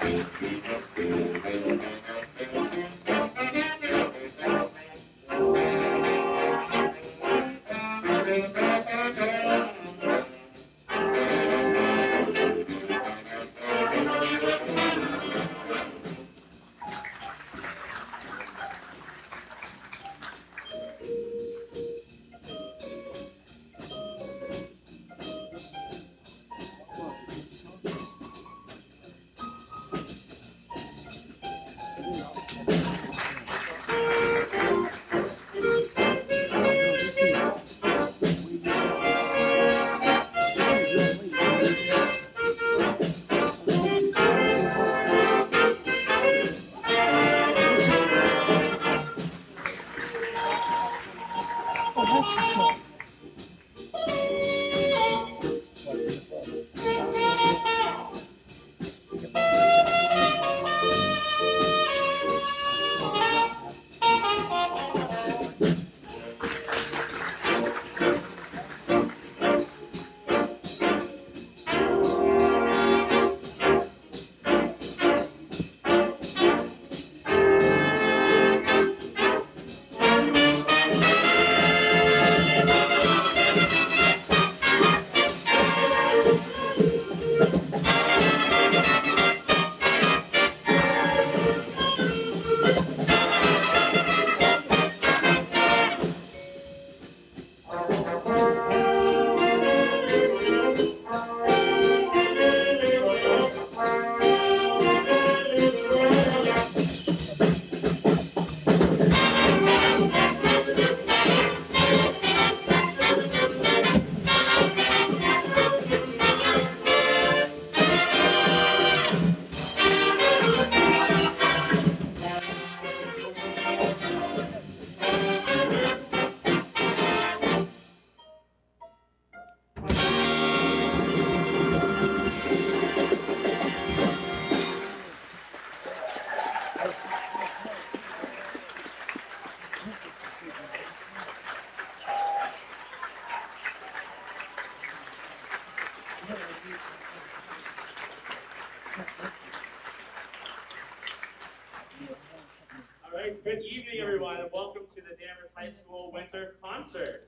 All right, good evening, everyone, and welcome to the Danvers High School Winter Concerts.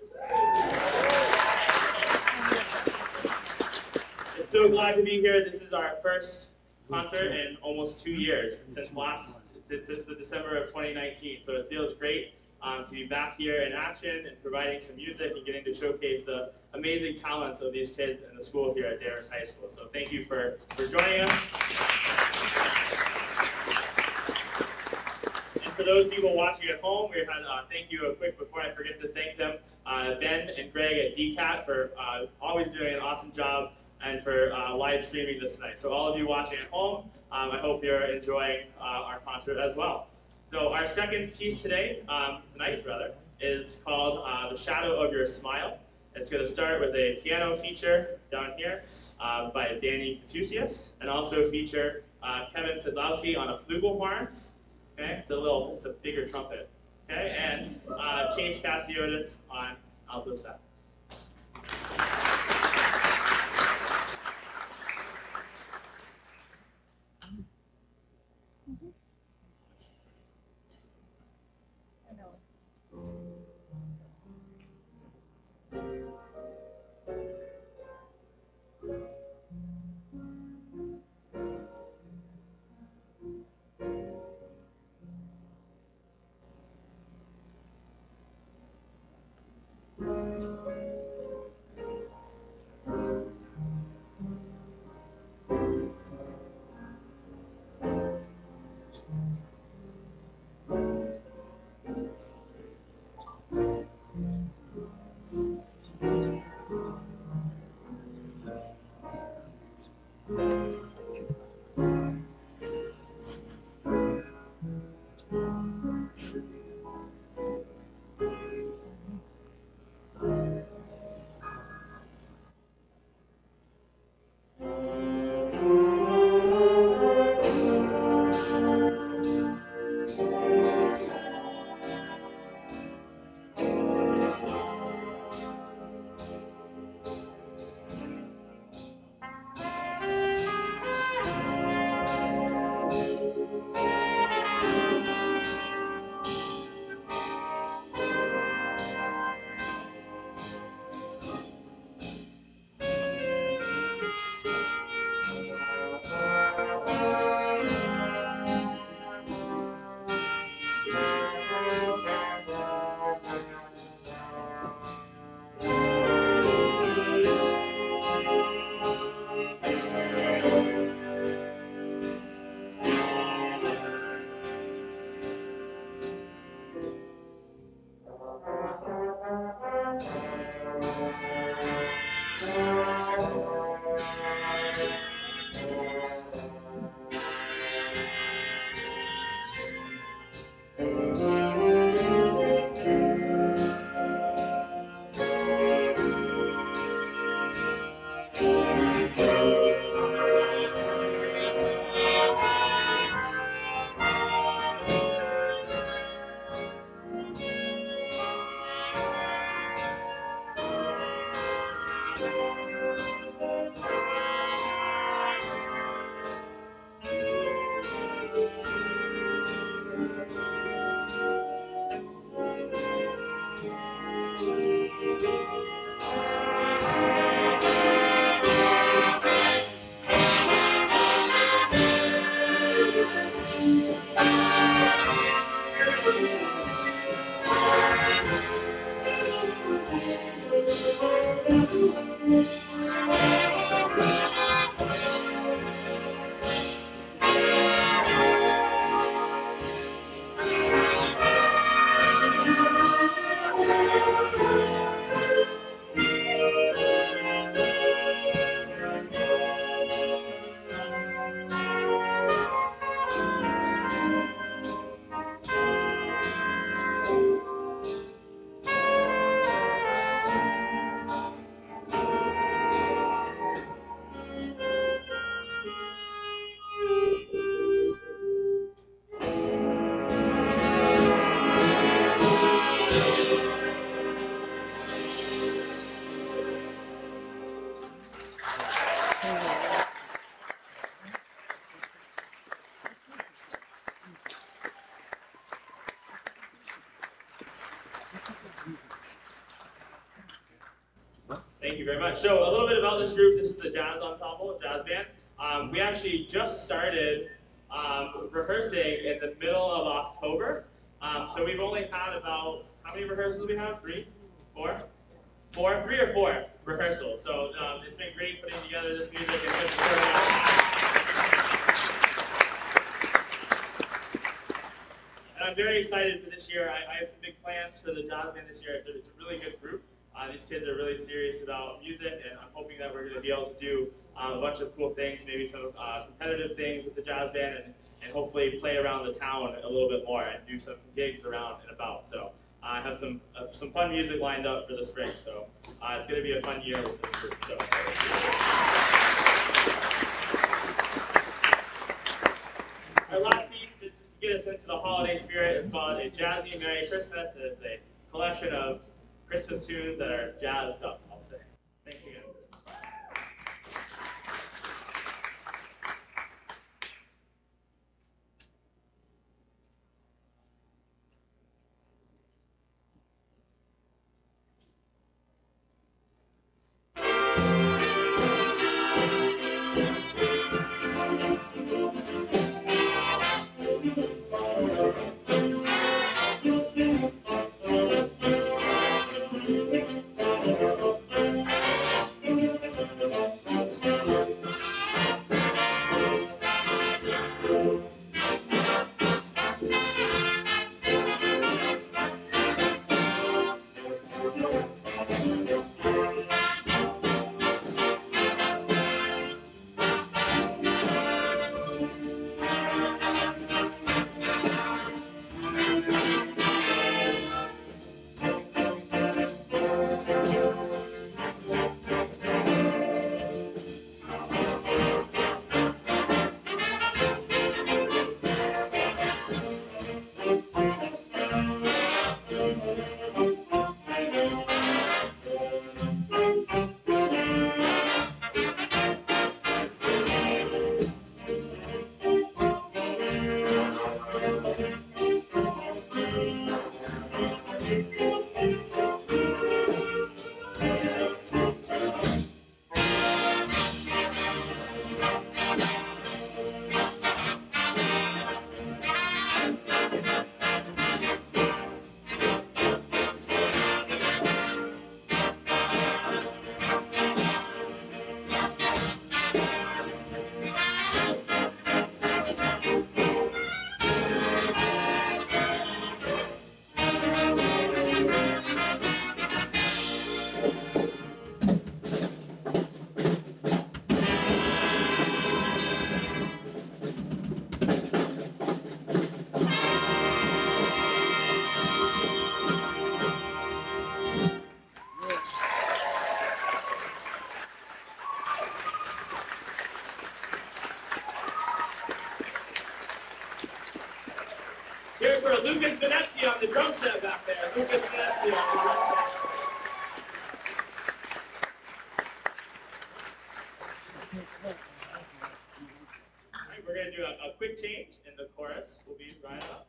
I'm so glad to be here. This is our first concert in almost 2 years since the December of 2019. So it feels great to be back here in action and providing some music and getting to showcase the amazing talents of these kids in the school here at Danvers High School. So thank you for joining us. For those people watching at home, we had thank you quick before I forget to thank them, Ben and Greg at DCAT for always doing an awesome job and for live streaming this night. So all of you watching at home, I hope you're enjoying our concert as well. So our second piece tonight, is called The Shadow of Your Smile. It's going to start with a piano feature down here by Danny Petusius, and also feature Kevin Sidlowski on a flugelhorn. Okay, it's a bigger trumpet. Okay, and James Cassiotis on alto sax. Thank you very much. So a little bit about this group. This is a jazz ensemble, a jazz band. We actually just started rehearsing in the middle of October. So we've only had about, how many rehearsals do we have? Three? Four? Four? Three or four rehearsals. So it's been great putting together this music and just and I'm very excited for this year. I have some big plans for the jazz band this year. It's a really good group. These kids are really serious about music, and I'm hoping that we're going to be able to do a bunch of cool things, maybe some competitive things with the jazz band, and hopefully play around the town a little bit more and do some gigs around and about. So I have some fun music lined up for the spring. So it's going to be a fun year with this group. So. Our last piece is to get us into the holiday spirit. It's called A Jazzy Merry Christmas. It's a collection of Christmas tunes that are jazzed up, I'll say. Thank you again. Here's for Lucas Vanetsky on the drum set back there. Lucas Vanetsky on the drum set. All right, we're going to do a quick change in the chorus. We'll be right up.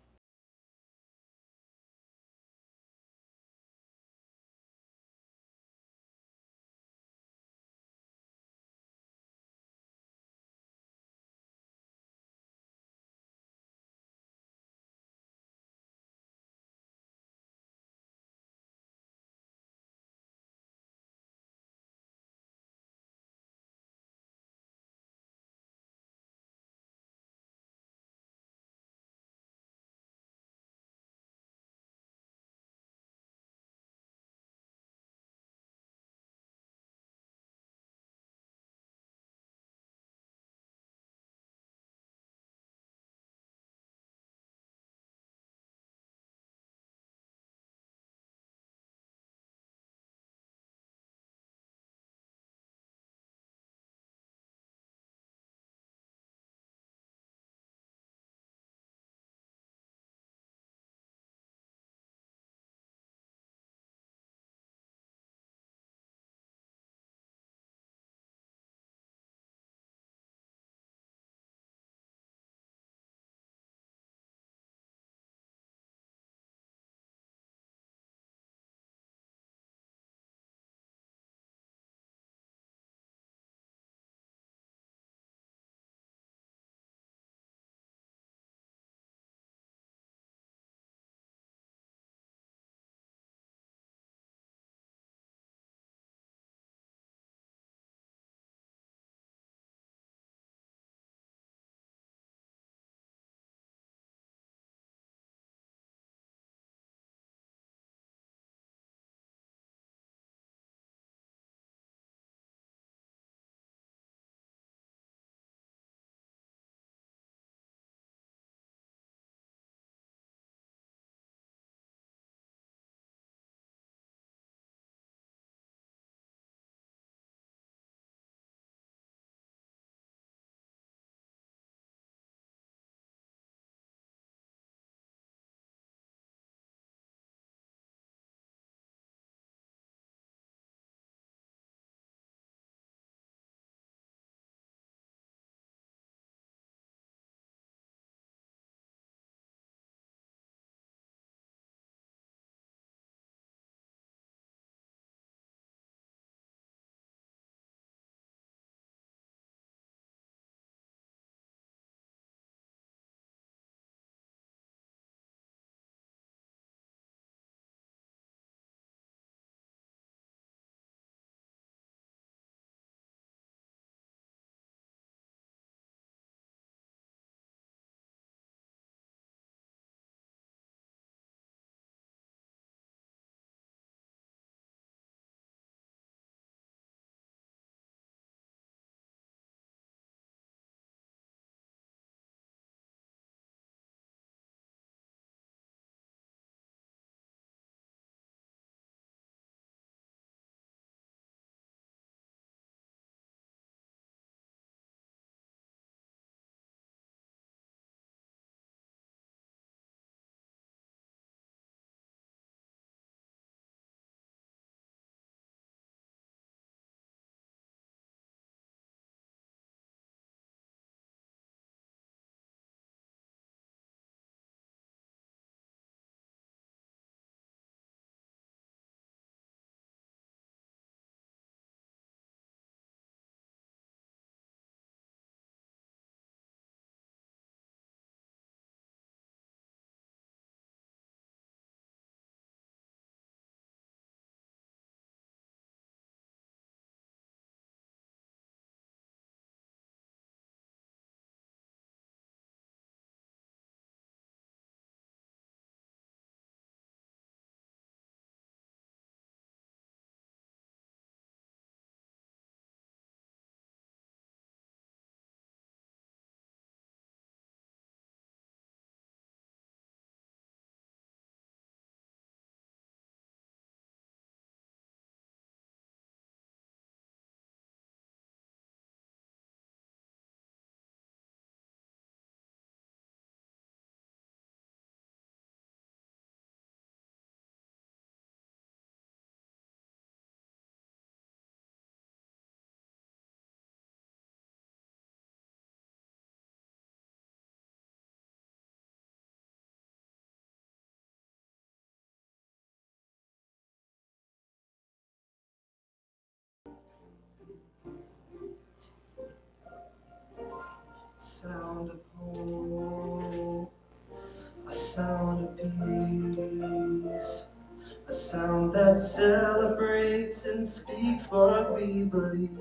sound of hope, a sound of peace, a sound that celebrates and speaks what we believe,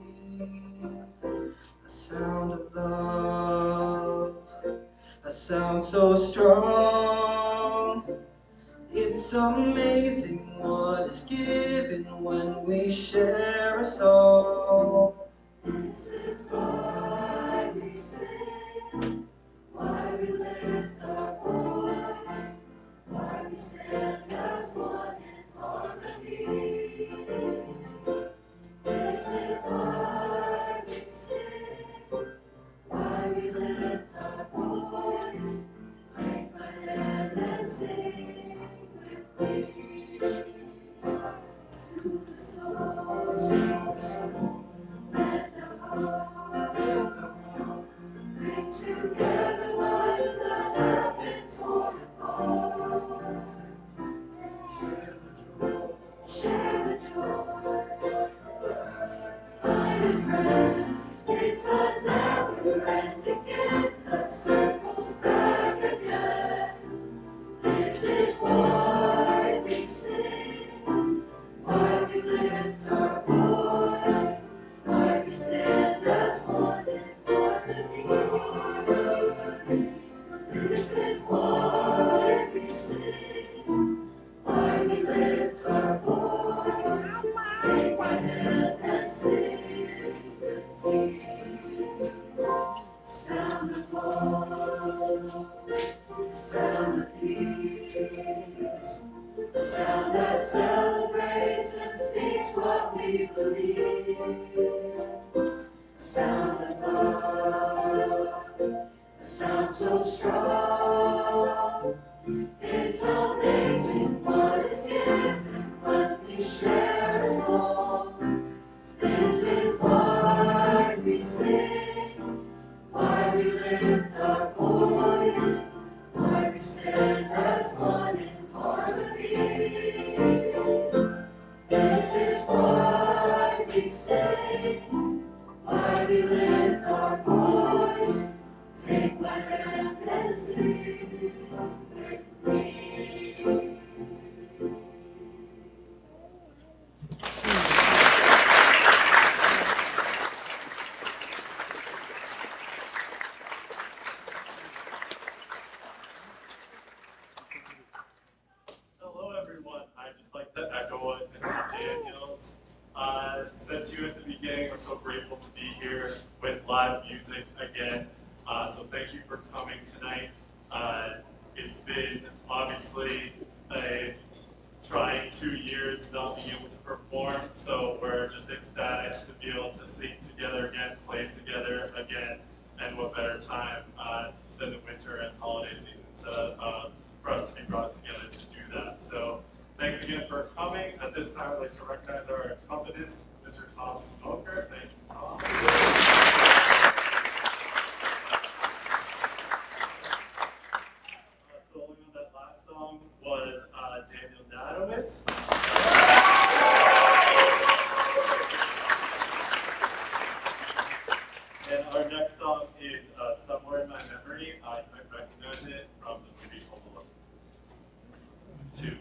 a sound of love, a sound so strong. It's amazing what is given when we share a song. This is why we sing, why we lift our voice, why we stand as one in harmony. This is why we sing, why we lift our voice. Take my hand and sing with me. To the soul, and the heart, bring together lives that have been torn apart. Share the joy, my friends. It's a never-ending gift that circles back again. This is why we sing, why we lift our voice, why we stand as one in harmony. This is why we sing, why we lift our voice. Take my hand and sing with me. Sound of love, sound of peace, sound that celebrates and speaks what we believe. Sound of love, a sound so strong. It's amazing what is given when we share a song. This is why we sing, why we lift our voice, why we stand as one in harmony. This is why we sing, why we lift our voice. Take my hand and sing with me. Hello, everyone. I'd just like to echo what Mr. Daniels said to you at the beginning. We're so grateful to be here with live music again. So thank you for coming tonight. It's been obviously a trying 2 years not being able to perform, so we're just ecstatic to be able to sing together again, play together again, and what better time than the winter and holiday season for us to be brought together to do that. So thanks again for coming. At this time, I'd like to recognize our accompanist, Mr. Tom Smoker. Thank you, Tom. Soloing on that last song was Daniel Nadowitz. And our next song is Somewhere in My Memory. You might recognize it from the movie Home Alone 2.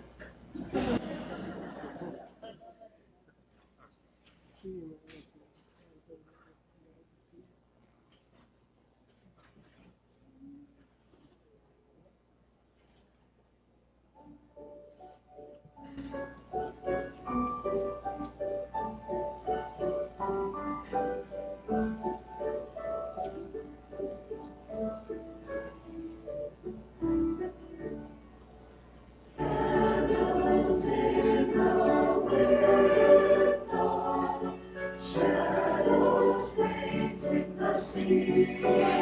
Candles in the window, shadows painting the sea,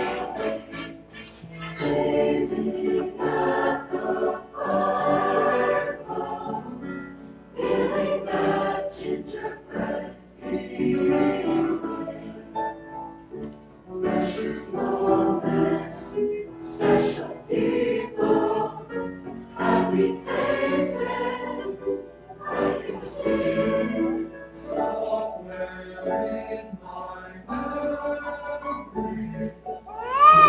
gazing at the fireblow, feeling that gingerbread feeling. Precious moments, special people, happy faces, I can see somewhere in my memory.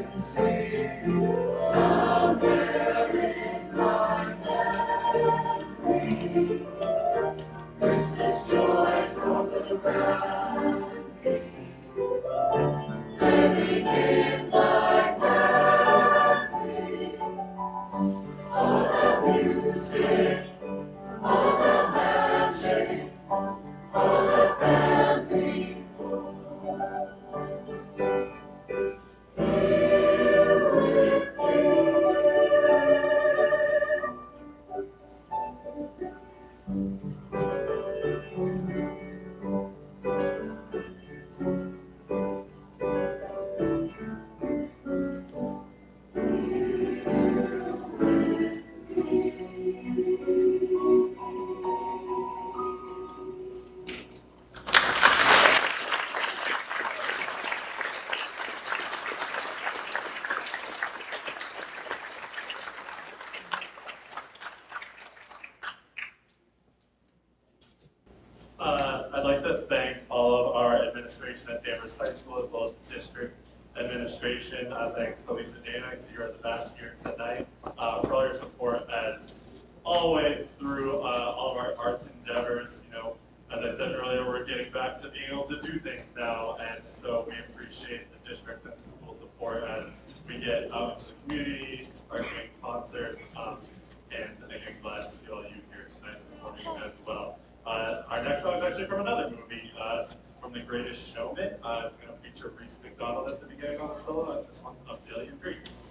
Somewhere in my memory, Christmas joys all around me. Living in my memory, all the music, all the magic, all the family. I'd like to thank all of our administration at Danvers High School as well as the district administration. Thanks to Lisa Dana, because you are the best here tonight, for all your support as always through all of our arts endeavors. You know, as I said earlier, we're getting back to being able to do things now, and so we appreciate the district and the school support as we get out into the community, are doing concerts, and I'm glad to see all you here tonight supporting as well. Our next song is actually from another movie, from The Greatest Showman. It's going to feature Reese McDonald at the beginning on the solo, and this one, A Billion Dreams.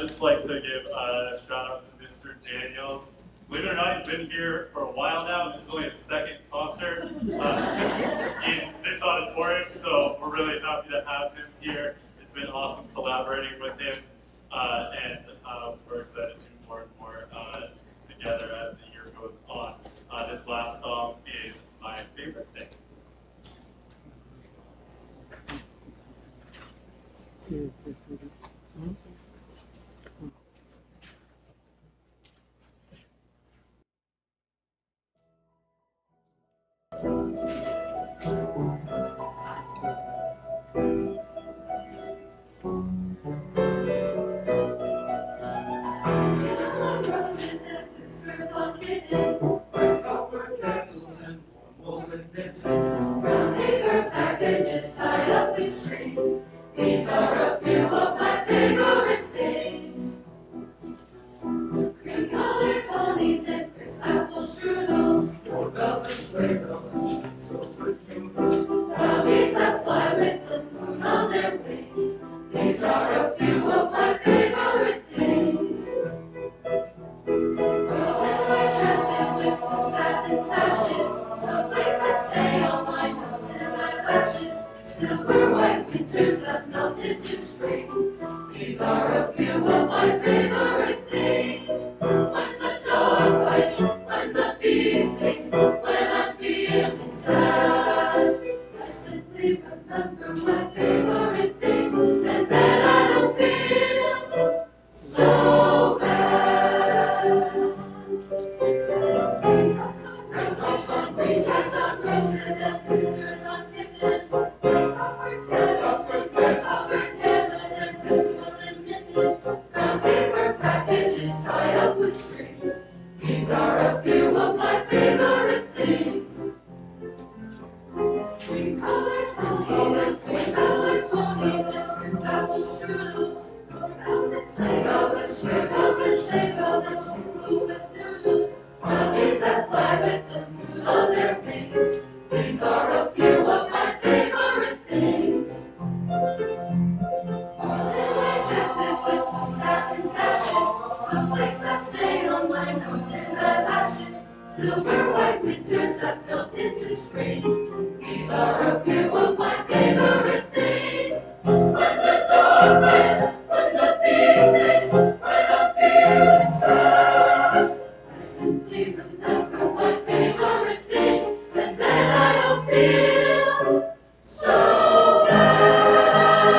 just like to give a shout out to Mr. Daniels. Believe it or not, he's been here for a while now. This is only his second concert in this auditorium, so we're really happy to have him here. It's been awesome collaborating with him, and we're excited to do more and more together as the year goes on. This last song is my favorite things. Packages tied up with strings. These are a few of my favorite things. Cream-colored ponies and crisp apple strudels. Doorbells and sleigh bells and streets filled with noodles. Puppies that fly with the moon on their wings. These are a few of my favorite things. Girls in white dresses with blue satin sashes. Snowflakes that stay on my nose and eyelashes. Silver white winters that melted to springs. These are a few of my favorite things. When the dog bites, when the bee stings, when I'm feeling sad, I simply remember my favorite things, and then I don't feel so bad. Raindrops on raindrops on brushes and whiskers on kittens. Comfort kettles and red woolen mittens. Brown paper packages tied up with strings. These are a few of my favorite things. Cream-colored ponies and cream-colored ponies and crisp apple strudels. Doorbells and sleigh bells and sleigh bells and sleigh bells and streets with noodles. Puppies that fly with the moon on their wings. These are a few of my favorite things. Girls in white dresses with blue satin sashes. Snowflakes that stay on my nose and eyelashes. Silver white winters that melt into springs. These are a few of my favorite things. When the dog bites, when the bee stings, when I'm feeling sad, I simply remember my favorite things, and then I don't feel so bad.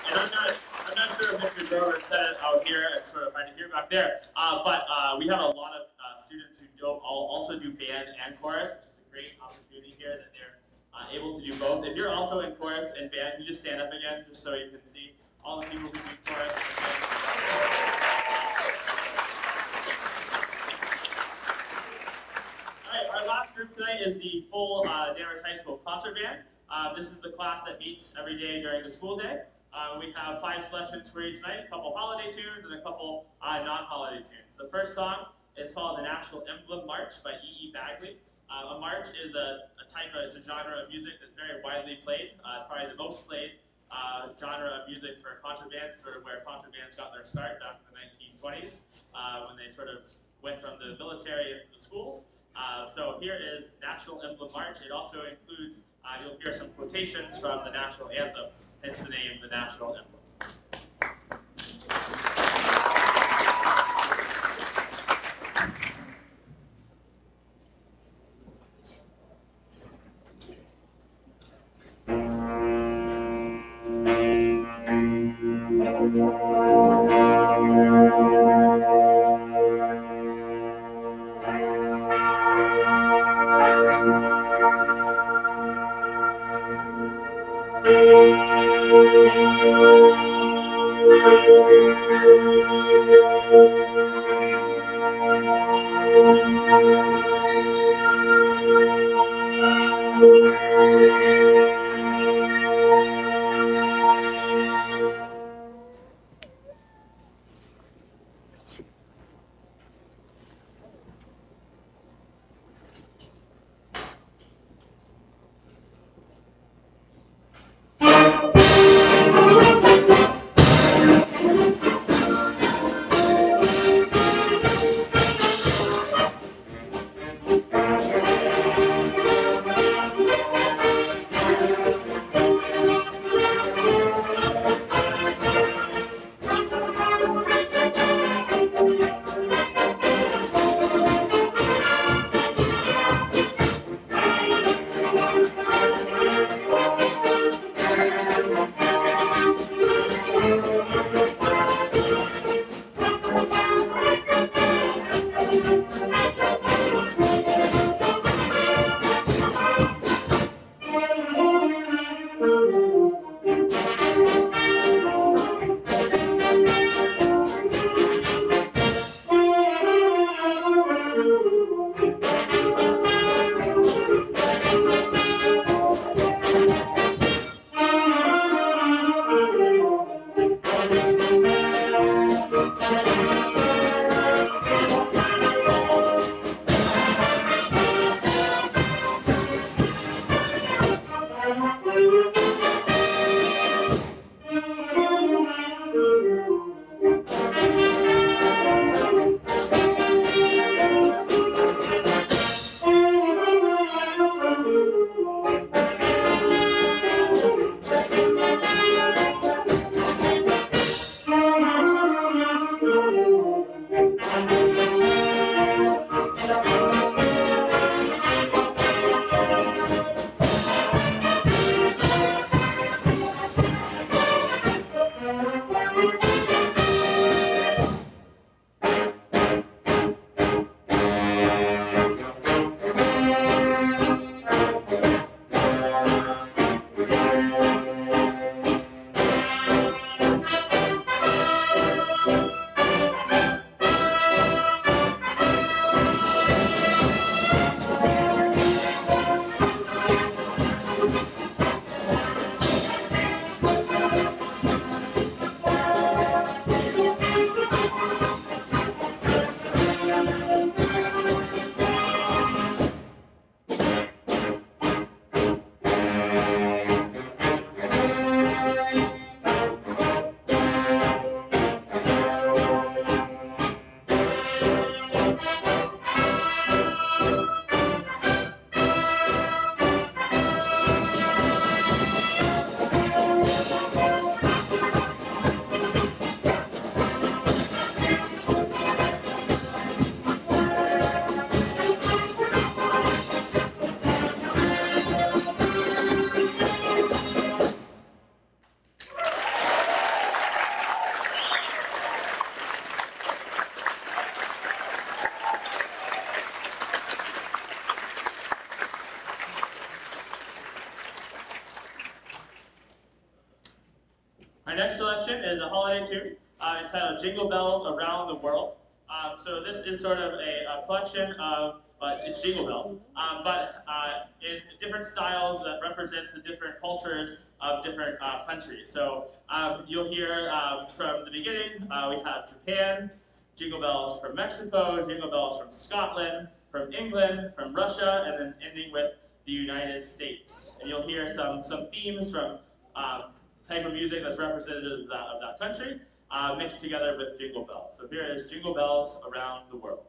And I'm not sure if Mr. Grover said it out here. It's sort of hard to hear back there. But we have a lot of students who also do band and chorus, which is a great opportunity here that they're able to do both. If you're also in chorus and band, can you just stand up again, just so you can see all the people who do chorus and band. All right, our last group tonight is the full Danvers High School concert band. This is the class that meets every day during the school day. We have 5 selections for each night, a couple holiday tunes and a couple non-holiday tunes. The first song is called the National Emblem March by E. Bagley. A march is it's a genre of music that's very widely played. It's probably the most played genre of music for concert bands, sort of where concert bands got their start back in the 1920s, when they sort of went from the military into the schools. So here is National Emblem March. It also includes, you'll hear some quotations from the national anthem, hence the name, the National Emblem. Our next selection is a holiday tune entitled Jingle Bells Around the World. So this is sort of a collection of, it's Jingle Bells, but in different styles that represents the different cultures of different countries. So you'll hear from the beginning, we have Japan, Jingle Bells from Mexico, Jingle Bells from Scotland, from England, from Russia, and then ending with the United States. And you'll hear some themes from type of music that's representative of that country, mixed together with Jingle Bells. So here is Jingle Bells Around the World.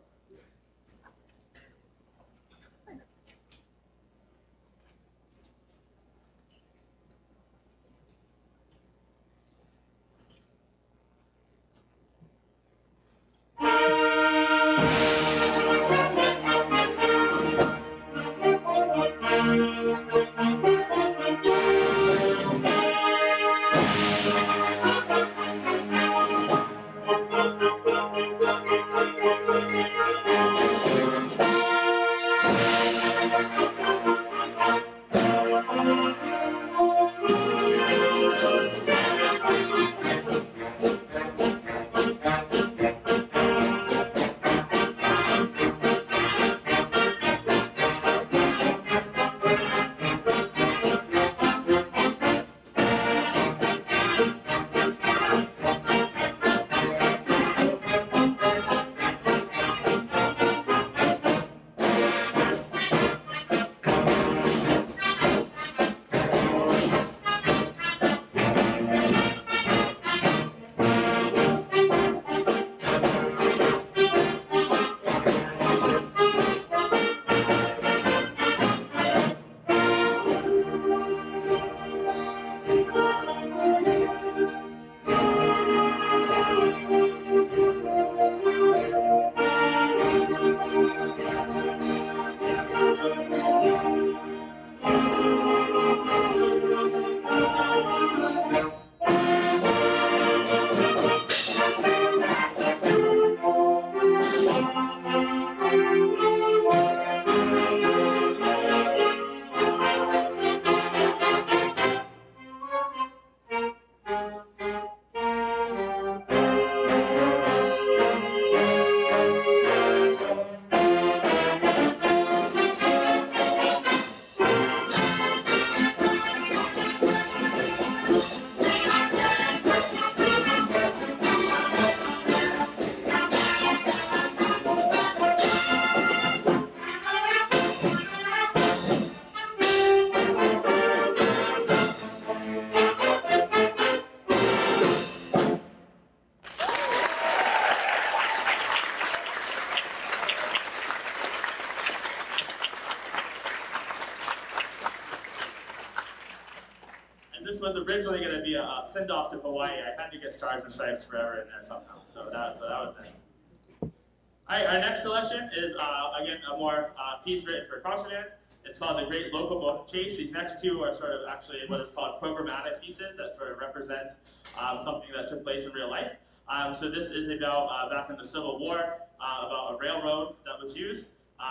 This was originally going to be a send-off to Hawaii. I had to get Stars and Stripes Forever in there somehow, so that was it. All right, our next selection is, again, a more piece written for concert. It's called The Great Locomotive Chase. These next two are sort of actually what is called programmatic pieces that sort of represent something that took place in real life. So this is about, back in the Civil War, about a railroad that was used.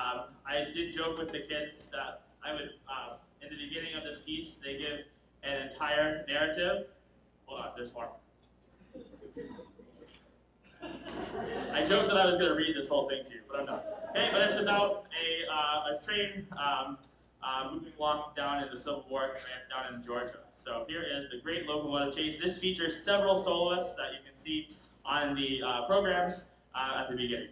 I did joke with the kids that I would, in the beginning of this piece, they give an entire narrative. Hold on, there's more. I joked that I was going to read this whole thing to you, but I'm not. Okay, but it's about a train moving along down in the Civil War down in Georgia. So here is The Great Locomotive Chase. This features several soloists that you can see on the programs at the beginning.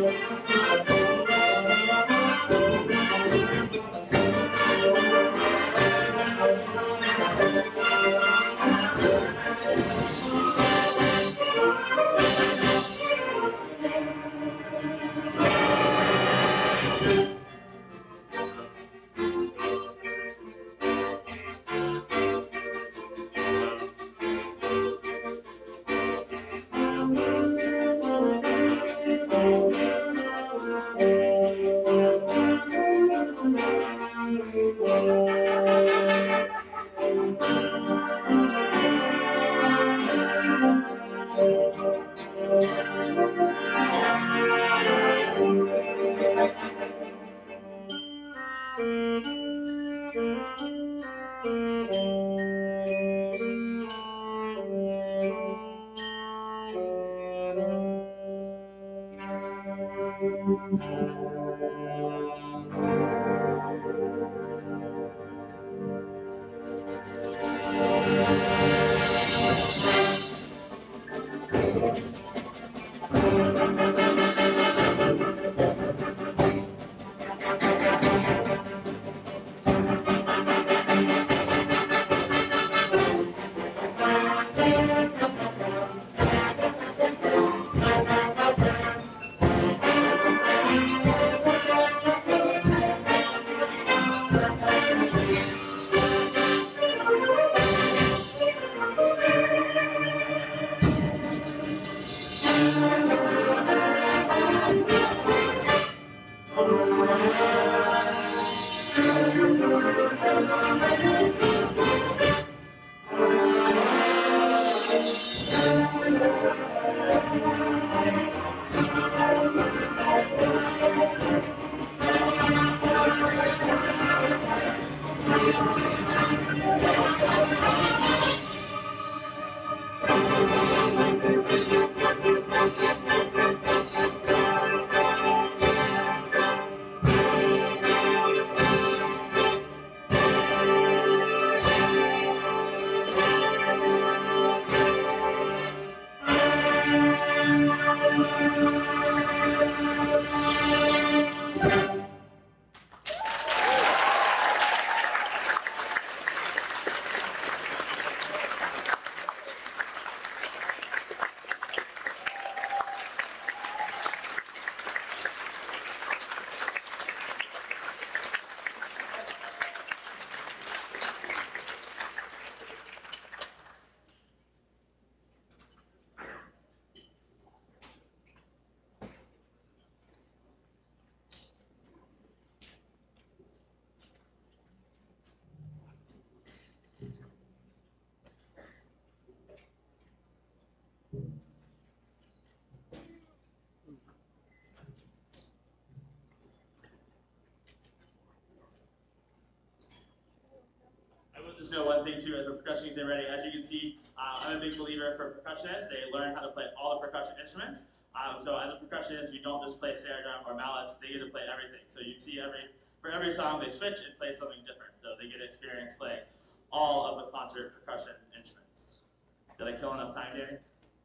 I will just know one thing too, as a percussionist getting ready. As you can see, I'm a big believer for percussionists. They learn how to play all the percussion instruments. So as a percussionist, you don't just play snare drum or mallets. They get to play everything. So you see for every song they switch and play something different. So they get experience playing all of the concert percussion instruments. Did I kill enough time, Danny?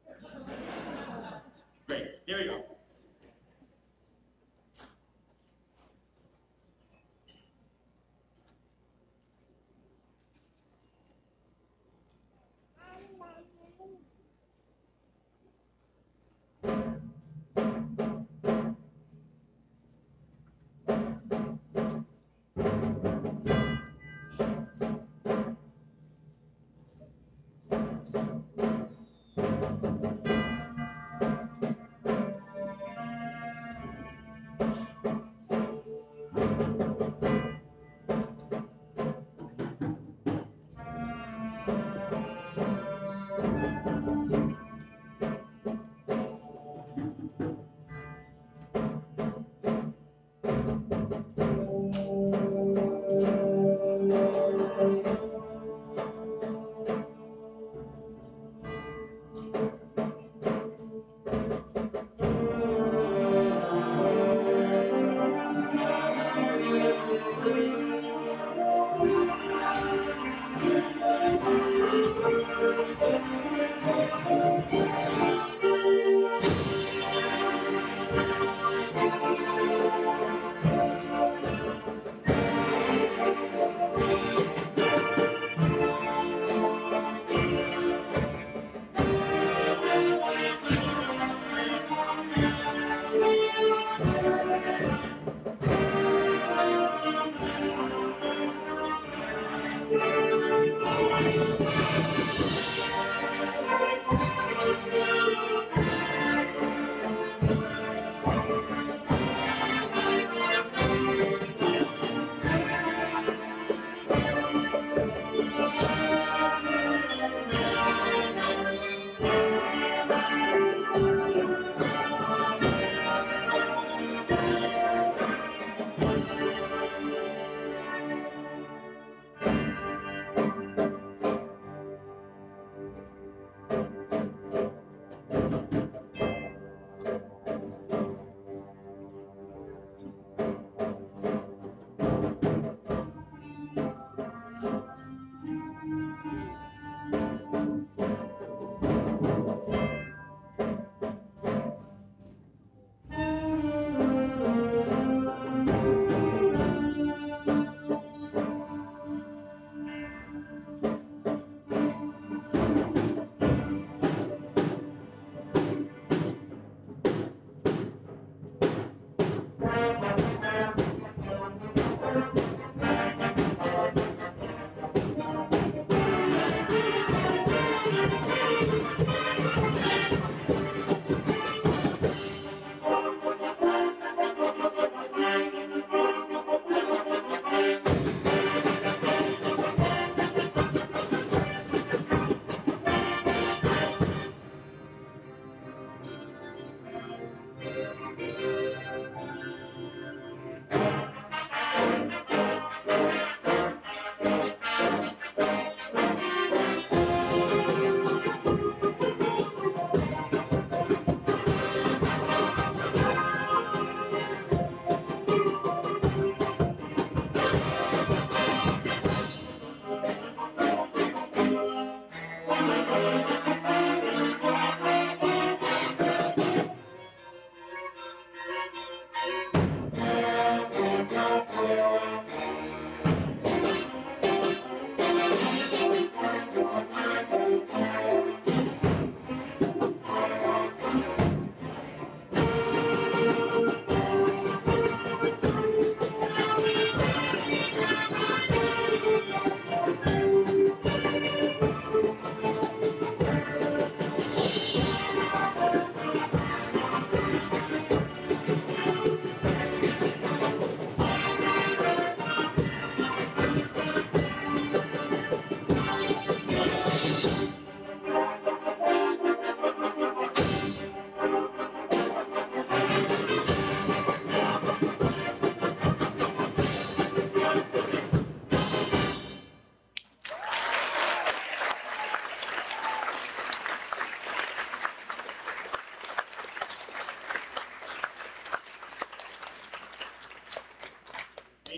Great. Here we go.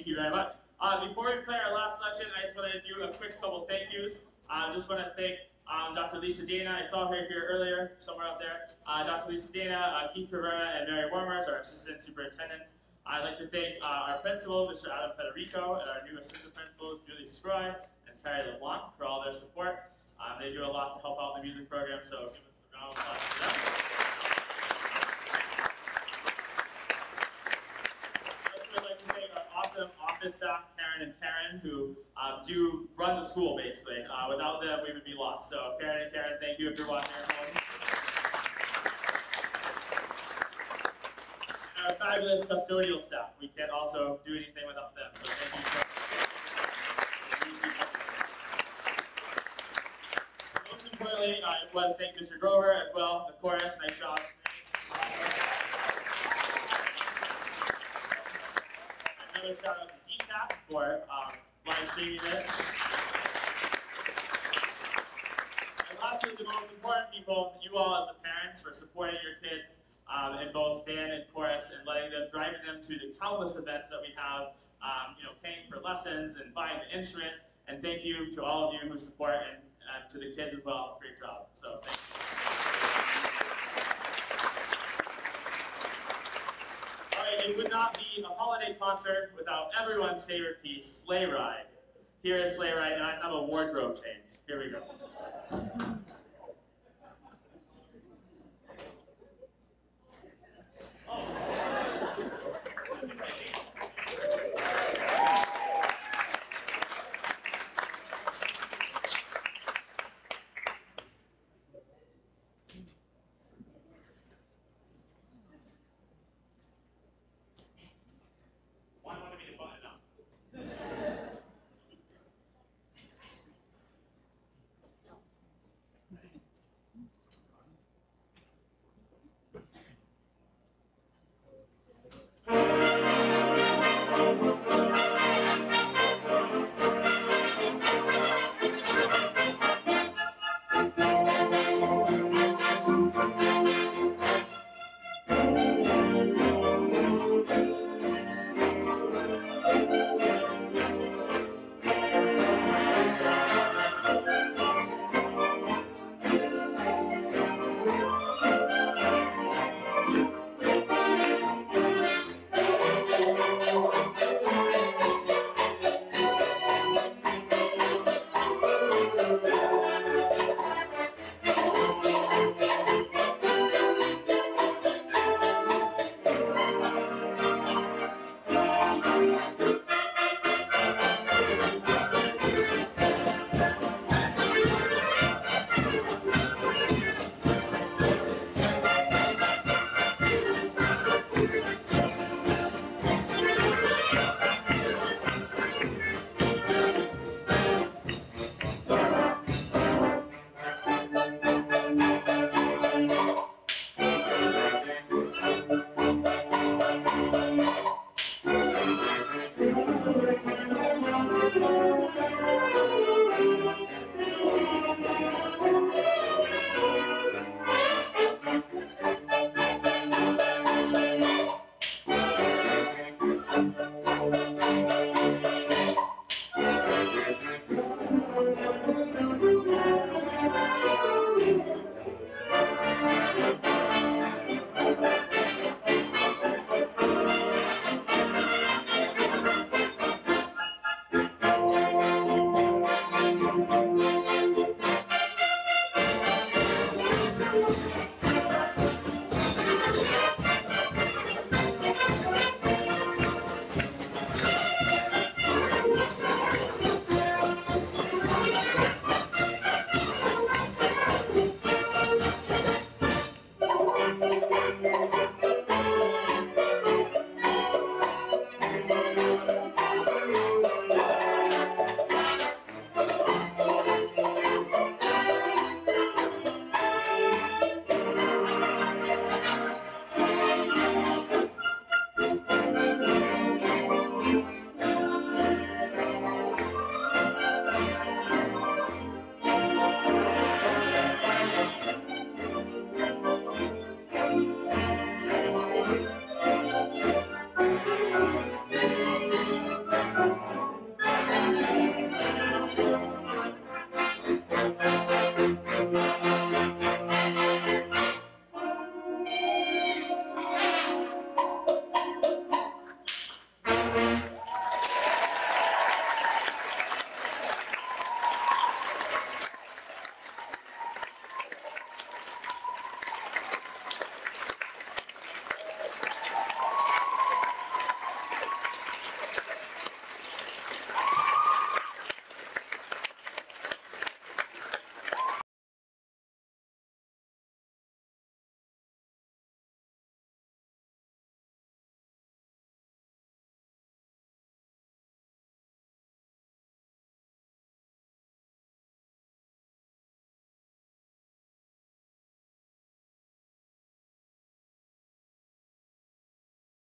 Thank you very much. Before we play our last selection, I just want to do a quick couple thank yous. I just want to thank Dr. Lisa Dana. I saw her here earlier, somewhere out there. Dr. Lisa Dana, Keith Caverna, and Mary Warmers, our assistant superintendents. I'd like to thank our principal, Mr. Adam Federico, and our new assistant principals, Julie Scroy and Carrie LeBlanc, for all their support. They do a lot to help out the music program, so give us a round of applause for them. I'd like to thank our awesome office staff, Karen, who do run the school, basically. Without them, we would be lost. So Karen, thank you if you're watching at home. And our fabulous custodial staff. We can't also do anything without them. So thank you so much. Most importantly, I want to thank Mr. Grover as well, the chorus. Nice job. Another shout out to DCAP for live streaming this. And lastly, the most important people, you all as the parents, for supporting your kids in both band and chorus and driving them to the countless events that we have, paying for lessons and buying the instrument. And thank you to all of you who support and to the kids as well. Great job. So thank you. It would not be a holiday concert without everyone's favorite piece, Sleigh Ride. Here is Sleigh Ride, and I have a wardrobe change. Here we go.